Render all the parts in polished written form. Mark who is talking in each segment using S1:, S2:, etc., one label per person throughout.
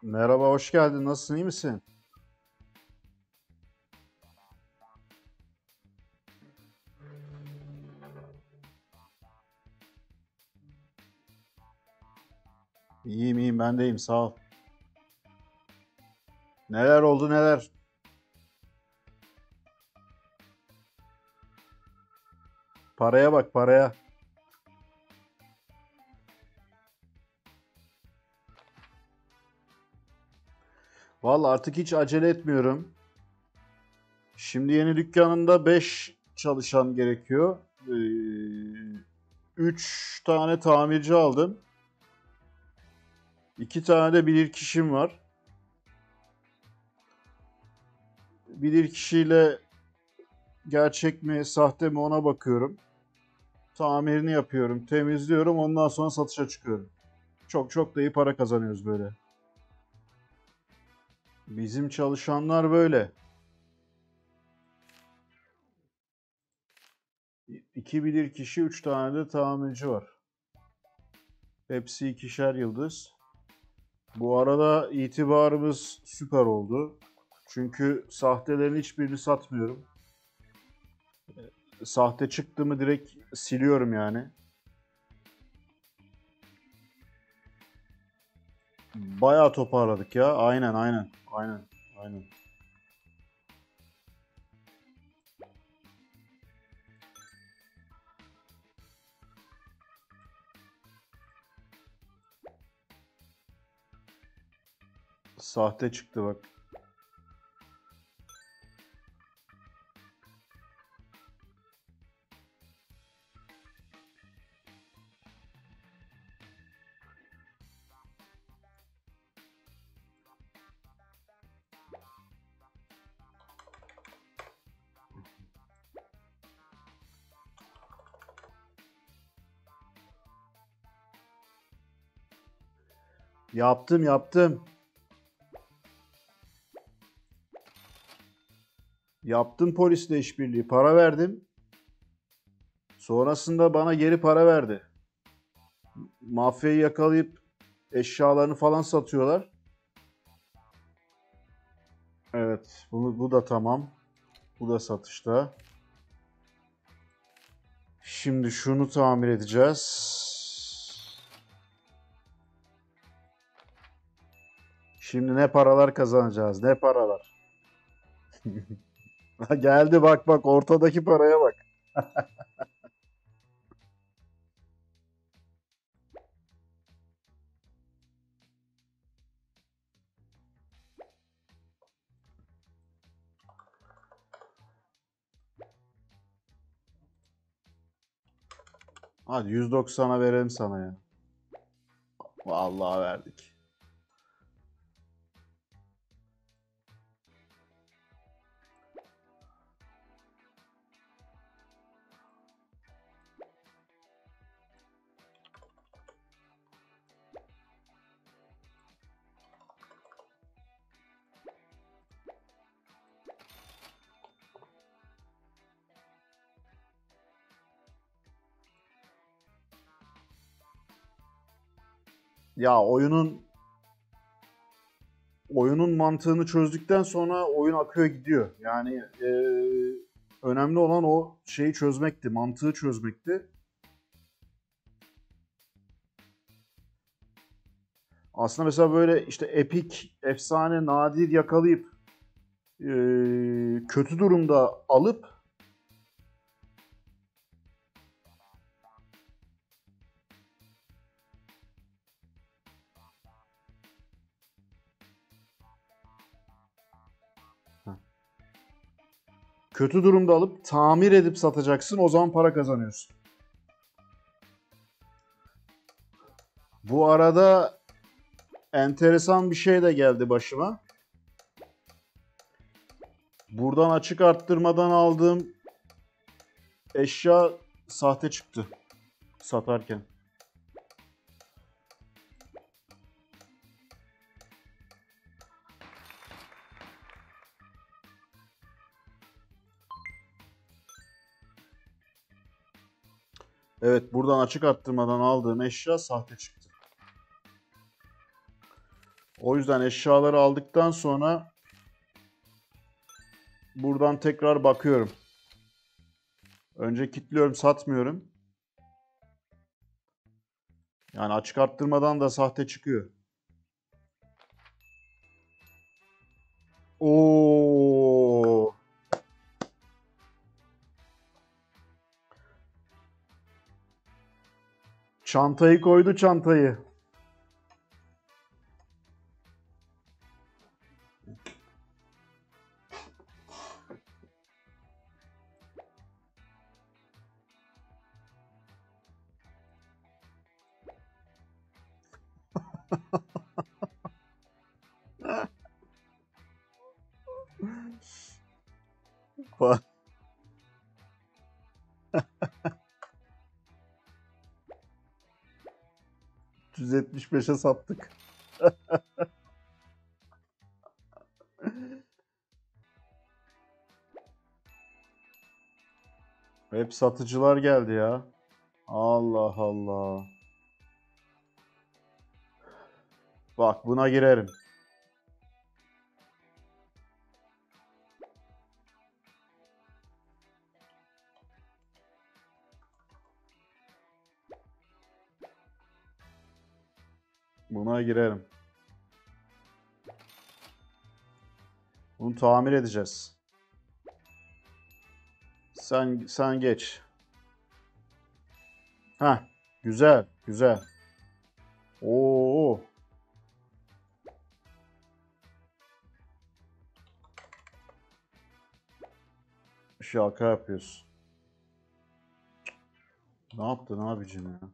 S1: Merhaba, hoş geldin. Nasılsın, iyi misin? İyiyim, iyiyim. Ben de iyiyim, sağ ol. Neler oldu, neler? Paraya bak, paraya. Vallahi artık hiç acele etmiyorum. Şimdi yeni dükkanında 5 çalışan gerekiyor. 3 tane tamirci aldım. 2 tane de bilirkişim var. Bilirkişiyle gerçek mi, sahte mi ona bakıyorum. Tamirini yapıyorum, temizliyorum. Ondan sonra satışa çıkıyorum. Çok çok da iyi para kazanıyoruz böyle. Bizim çalışanlar böyle. 2 bilirkişi, 3 tane de tamirci var. Hepsi ikişer yıldız. Bu arada itibarımız süper oldu. Çünkü sahtelerin hiçbirini satmıyorum. Sahte çıktı mı direkt siliyorum yani. Bayağı toparladık ya. Aynen, aynen. Aynen, aynen. Sahte çıktı bak. Yaptım, yaptım. Yaptım polisle işbirliği. Para verdim. Sonrasında bana geri para verdi. Mafyayı yakalayıp eşyalarını falan satıyorlar. Evet, bu da tamam. Bu da satışta. Şimdi şunu tamir edeceğiz. Şimdi ne paralar kazanacağız, ne paralar. Geldi bak bak ortadaki paraya bak. Hadi 190'a verelim sana ya. Vallahi verdik. Ya oyunun mantığını çözdükten sonra oyun akıyor gidiyor. Yani önemli olan o şeyi çözmekti, mantığı çözmekti. Aslında mesela böyle işte epik, efsane, nadir yakalayıp kötü durumda alıp kötü durumda alıp tamir edip satacaksın. O zaman para kazanıyorsun. Bu arada enteresan bir şey de geldi başıma. Buradan açık arttırmadan aldığım eşya sahte çıktı satarken. Evet, buradan açık arttırmadan aldığım eşya sahte çıktı. O yüzden eşyaları aldıktan sonra buradan tekrar bakıyorum. Önce kilitliyorum, satmıyorum. Yani açık arttırmadan da sahte çıkıyor. Oo. Çantayı koydu, çantayı. Bak. 375'e sattık. Hep satıcılar geldi ya. Allah Allah. Bak buna girerim. Buna girerim. Bunu tamir edeceğiz. Sen geç. Ha, güzel, güzel. Oo. Şaka yapıyorsun. Ne yaptın abicim ya?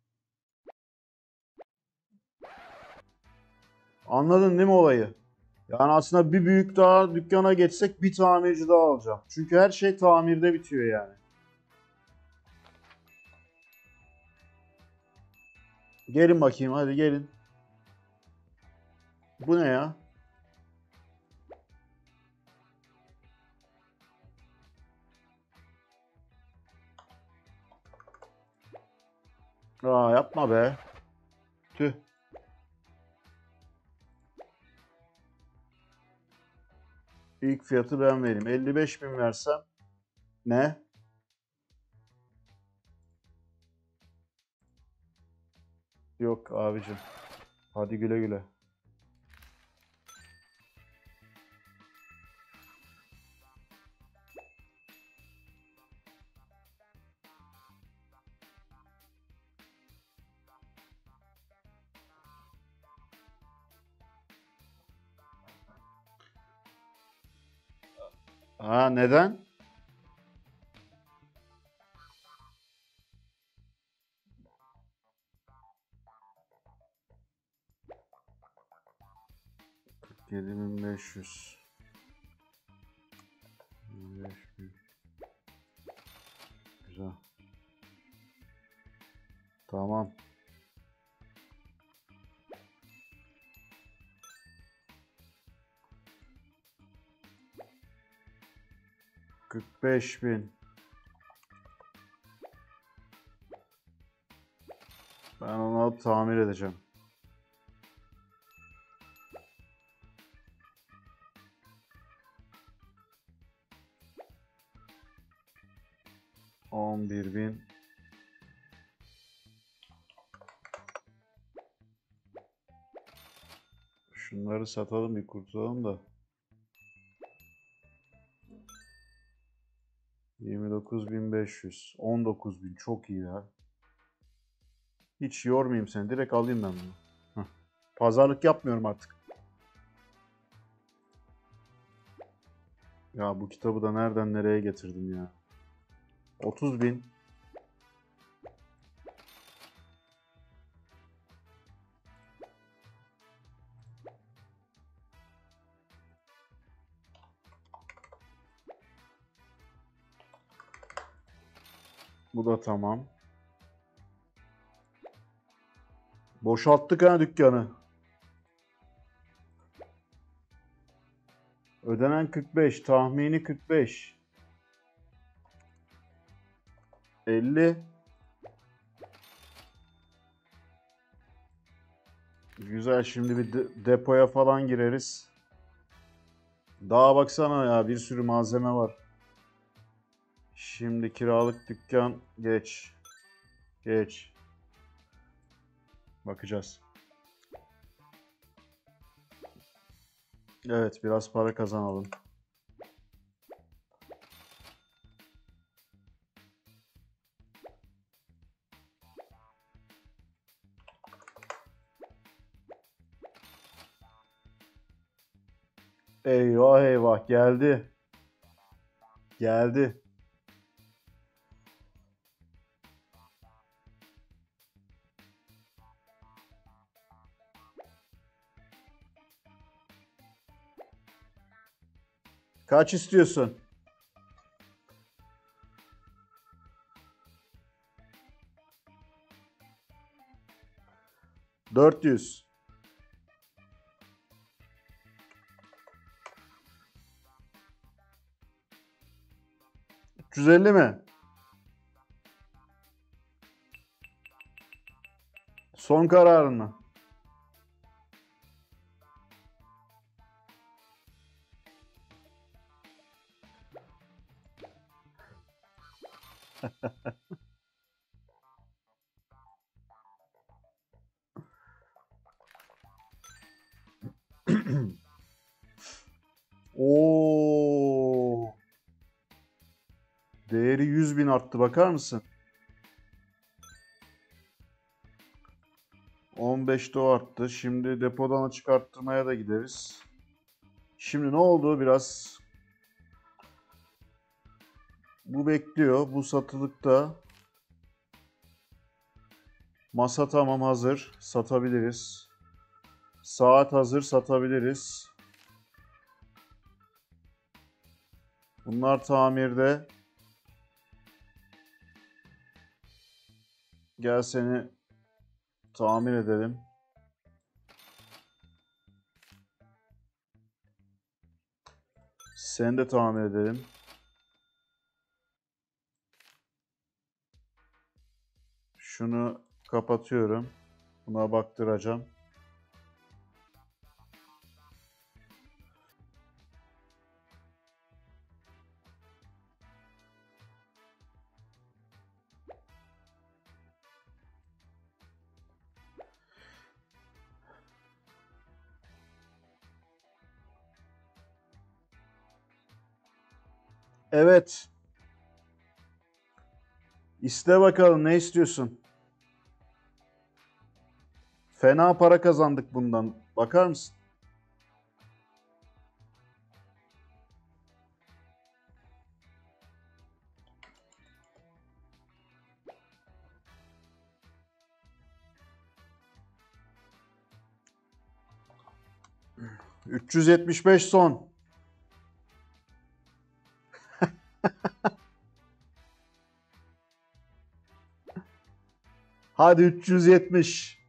S1: Anladın değil mi olayı? Yani aslında bir büyük daha dükkana geçsek bir tamirci daha alacağım. Çünkü her şey tamirde bitiyor yani. Gelin bakayım, hadi gelin. Bu ne ya? Aa, yapma be. Tüh. İlk fiyatı ben vereyim. 55.000 versem. Ne? Yok abicim. Hadi güle güle. Ha, neden? $7.500. 25.000. Güzel. Tamam. 45.000. Ben onu alıp tamir edeceğim. $11.000. Şunları satalım, bir kurtulalım da. 29.500. 19.000 çok iyi ya. Hiç yormayayım seni. Direkt alayım ben bunu. Heh. Pazarlık yapmıyorum artık. Ya bu kitabı da nereden nereye getirdim ya. 30.000. Bu da tamam. Boşalttık ha dükkanı. Ödenen 45. Tahmini 45. 50. Güzel, şimdi bir depoya falan gireriz. Daha baksana ya, bir sürü malzeme var. Şimdi kiralık dükkan geç. Geç. Bakacağız. Evet, biraz para kazanalım. Eyvah eyvah, geldi. Geldi. Kaç istiyorsun? 400. 350 mi? Son kararın mı? Oo. Değeri 100 bin arttı, bakar mısın? 15'te o arttı. Şimdi depodan çıkarttırmaya da gideriz. Şimdi ne oldu? Biraz bu bekliyor. Bu satılıkta. Masa tamam, hazır. Satabiliriz. Saat hazır, satabiliriz. Bunlar tamirde. Gel seni tamir edelim. Seni de tamir edelim. Şunu kapatıyorum. Buna baktıracağım. Evet. İste bakalım, ne istiyorsun? Fena para kazandık bundan. Bakar mısın? ...375 son. Hadi 370.